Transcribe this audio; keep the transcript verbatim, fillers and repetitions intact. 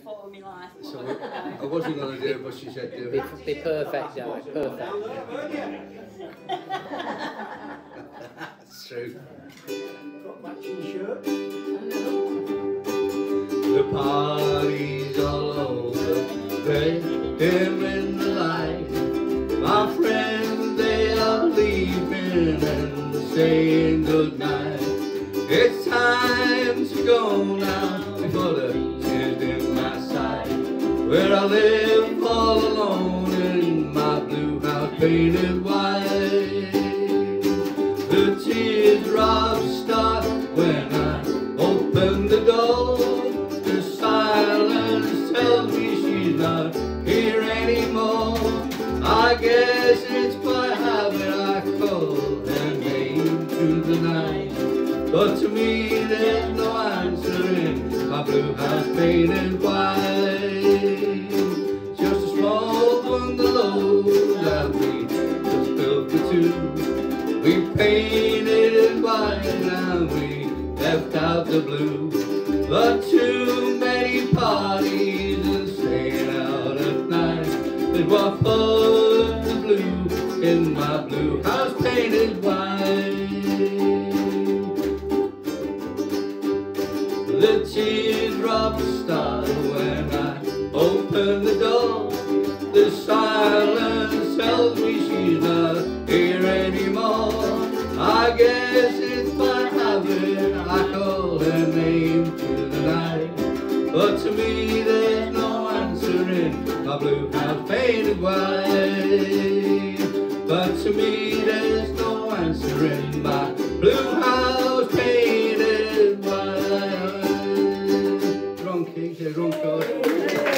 before in my life. So I wasn't going to do it, but she said do it. Be, be perfect, Di, perfect. That's true. Got matching shirt. The party's all over, they're dim in the light. My friends, they are leaving and saying goodnight. It's time to go now before the tears in my sight. Where I live all alone in my blue house painted white. The teardrops start when I open the door. The silence tells me she's not here anymore. I guess it's by habit I call her name through the night. But to me there's no answer in my blue house painted white. Just a small bungalow that we just built for two. We painted it white and we left out the blue. But too many parties and staying out at night is what put the blue in my blue house painted white. The teardrops start when I open the door. The silence tells me she's not here anymore. I guess it's by habit I call her name through the night. But to me there's no answer in my blue house painted white. But to me there's no answer in my blue house painted white. Wrong key, wrong chord.